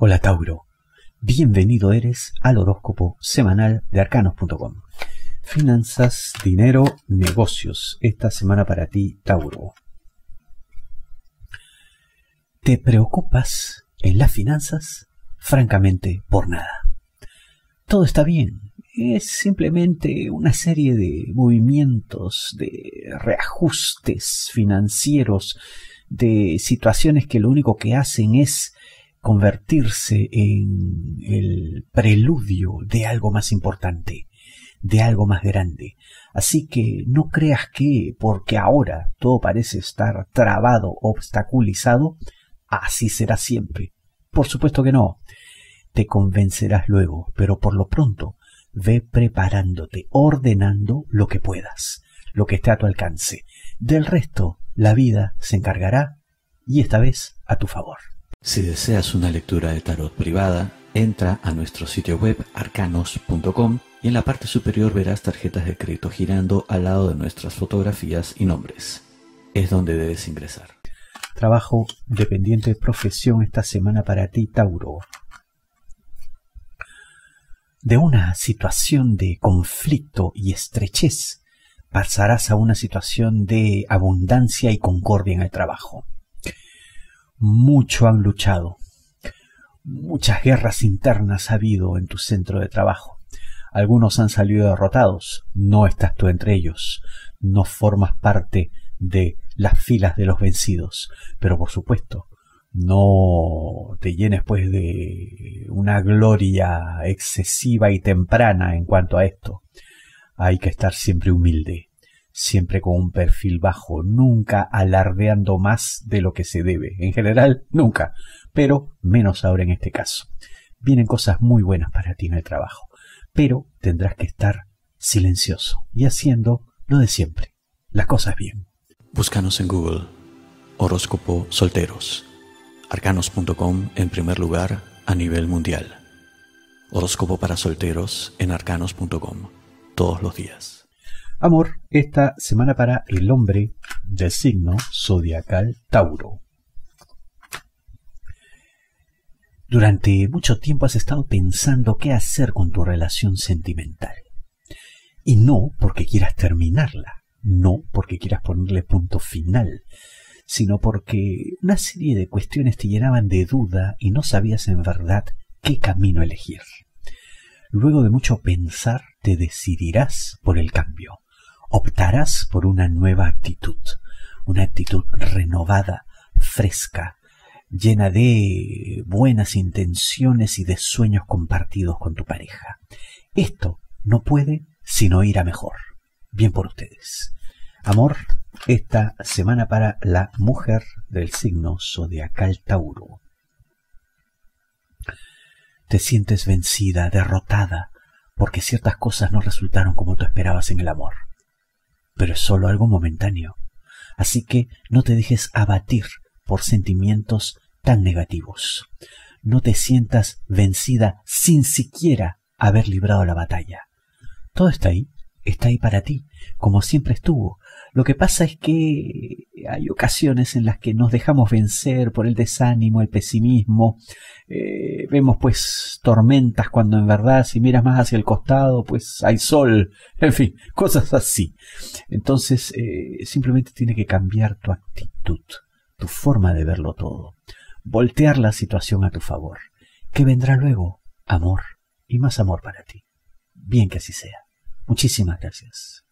Hola Tauro, bienvenido eres al horóscopo semanal de arcanos.com. Finanzas, dinero, negocios. Esta semana para ti, Tauro. ¿Te preocupas en las finanzas? Francamente, por nada. Todo está bien. Es simplemente una serie de movimientos, de reajustes financieros, de situaciones que lo único que hacen es convertirse en el preludio de algo más importante, de algo más grande. Así que no creas que porque ahora todo parece estar trabado, obstaculizado, así será siempre. Por supuesto que no. Te convencerás luego, pero por lo pronto ve preparándote, ordenando lo que puedas, lo que esté a tu alcance. Del resto, la vida se encargará, y esta vez a tu favor. Si deseas una lectura de tarot privada, entra a nuestro sitio web arcanos.com y en la parte superior verás tarjetas de crédito girando al lado de nuestras fotografías y nombres. Es donde debes ingresar. Trabajo, dependiente, profesión esta semana para ti, Tauro. De una situación de conflicto y estrechez pasarás a una situación de abundancia y concordia en el trabajo. Mucho han luchado, muchas guerras internas ha habido en tu centro de trabajo. Algunos han salido derrotados, no estás tú entre ellos, no formas parte de las filas de los vencidos, pero por supuesto, no te llenes pues de una gloria excesiva y temprana en cuanto a esto. Hay que estar siempre humilde, siempre con un perfil bajo, nunca alardeando más de lo que se debe. En general, nunca, pero menos ahora en este caso. Vienen cosas muy buenas para ti en el trabajo, pero tendrás que estar silencioso y haciendo lo de siempre, las cosas bien. Búscanos en Google, horóscopo solteros. Arcanos.com en primer lugar a nivel mundial. Horóscopo para solteros en arcanos.com, todos los días. Amor, esta semana para el hombre del signo zodiacal Tauro. Durante mucho tiempo has estado pensando qué hacer con tu relación sentimental. Y no porque quieras terminarla, no porque quieras ponerle punto final, sino porque una serie de cuestiones te llenaban de duda y no sabías en verdad qué camino elegir. Luego de mucho pensar, te decidirás por el cambio. Optarás por una nueva actitud, una actitud renovada, fresca, llena de buenas intenciones y de sueños compartidos con tu pareja. Esto no puede sino ir a mejor. Bien por ustedes. Amor, esta semana para la mujer del signo zodiacal Tauro. Te sientes vencida, derrotada, porque ciertas cosas no resultaron como tú esperabas en el amor. Pero es solo algo momentáneo. Así que no te dejes abatir por sentimientos tan negativos. No te sientas vencida sin siquiera haber librado la batalla. Todo está ahí para ti, como siempre estuvo. Lo que pasa es que hay ocasiones en las que nos dejamos vencer por el desánimo, el pesimismo. Vemos pues tormentas cuando en verdad si miras más hacia el costado pues hay sol. En fin, cosas así. Entonces simplemente tiene que cambiar tu actitud, tu forma de verlo todo. Voltear la situación a tu favor. ¿Qué vendrá luego? Amor y más amor para ti. Bien que así sea. Muchísimas gracias.